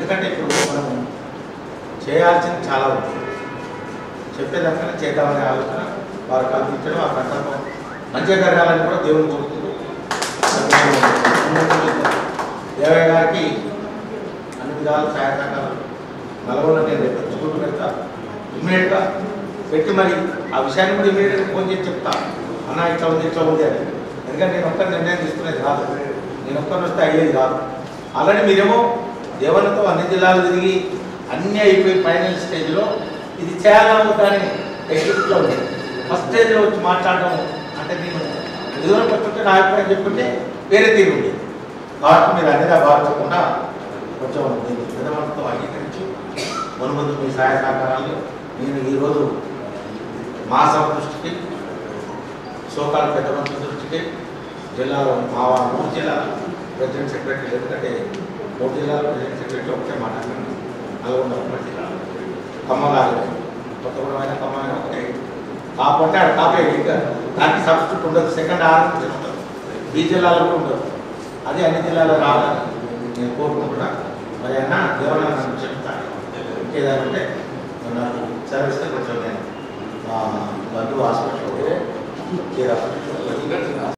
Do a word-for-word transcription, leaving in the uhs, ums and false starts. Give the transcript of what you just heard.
ఎందుకంటే ఇప్పుడు మనం చేయాల్సింది చాలా ఉంది. చెప్పేదానికన్నా చేద్దామనే ఆలోచన వారు కల్పించడం, ఆ సంకల్పం మంచిగా జరగాలని కూడా దేవుని కోరుకుంటూ దేవయ్య గారికి అన్ని విధాలు సహాయ సహకారాలు నల్గొండ నేను రేపు స్కూల్ పెడతా ఇమ్మీడియట్గా పెట్టి మరి ఆ విషయాన్ని కూడా ఇమ్మీడియట్గా ఫోన్ చేసి చెప్తా, అన్న ఇట్లా ఉంది ఇట్లా ఉంది అని. ఎందుకంటే నేను ఒక్కరి నిర్ణయం తీసుకునేది కాదు, నేను ఒక్కరిని వస్తే అయ్యేది కాదు. ఆల్రెడీ మీరేమో దేవన్నతో అన్ని జిల్లాలు తిరిగి అన్నీ అయిపోయి ఫైనల్ స్టేజ్లో ఇది చేయాలన్నా కానీ ఎగ్జిక్యూట్లో ఉంది. ఫస్ట్ స్టేజ్లో వచ్చి మాట్లాడడం అంటే నేను ఎదురు వస్తుంటే నా అభిప్రాయం చెప్పుకుంటే వేరే తీరు ఉంది. కాబట్టి మీరు అన్నిగా భావించకుండా కొంచెం నేను పెద్దమంతో అంగీకరించి మునుముందు మీ సహాయ సహకారాలు నేను ఈరోజు మా సభ దృష్టికి, సోకాల పెద్దమంత్రి దృష్టికి, జిల్లాలో మా మూడు జిల్లాల ప్రెసిడెంట్ సెక్రటరీ, ఎందుకంటే మూడు జిల్లాల ప్రెసిడెంట్ సెక్రటరీ ఒకటే మాట్లాడుతున్నాను. నల్గొండ ఉమ్మడి జిల్లా ఖమ్మంలాగా కొత్తగూడమైన ఖమ్మమైన ఒకటే కాకపోతే ఆడ కాపే ఇంకా దానికి సబ్స్టిట్యూట్ ఉండదు, సెకండ్ ఆర్గనైజేషన్ ఉండదు, ఈ జిల్లాలో కూడా ఉండదు. అది అన్ని జిల్లాలో రావాలని నేను కోరుకుంటున్నా. మరి అన్న దేవన్న నన్ను చెప్తాను ఇంకేదంటే నాకు సర్వీస్గా కొంచెం నేను బంధువు హాస్పిటల్లో